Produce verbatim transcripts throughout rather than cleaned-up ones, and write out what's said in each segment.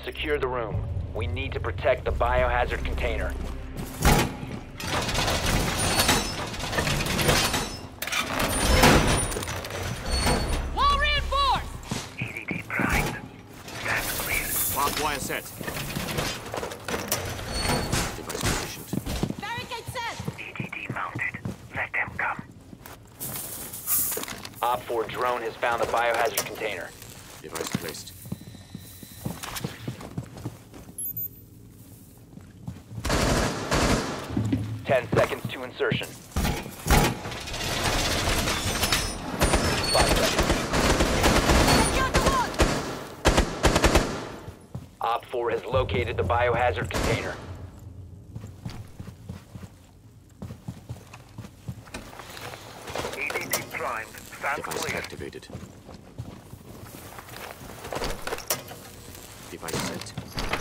Secure the room. We need to protect the biohazard container. Wall reinforced! E D D primed. Stand clear. Barbed wire set. Device positioned. Barricade set! E D D mounted. Let them come. Op four drone has found the biohazard container. Device placed. Ten seconds to insertion. Five seconds. Secure the wall! Op four has located the biohazard container. E D D primed. Stand Device clear. activated. Device set.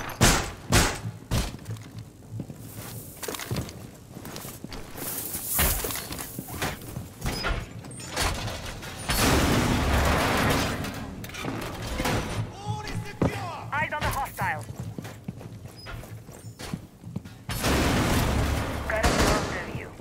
Eyes on the hostiles. Got a closer view.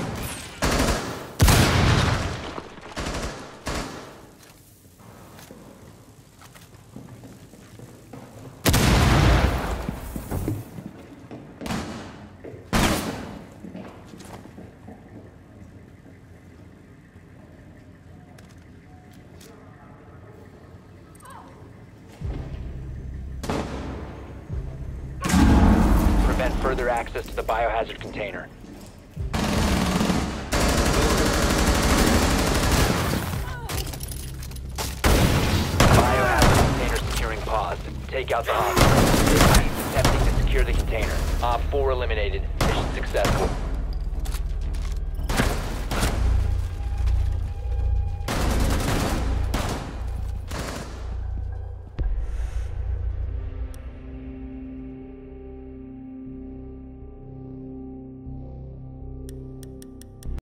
Prevent further access to the biohazard container. Biohazard container securing paused. Take out the hostage. Attempting to secure the container. Op four eliminated. Mission successful.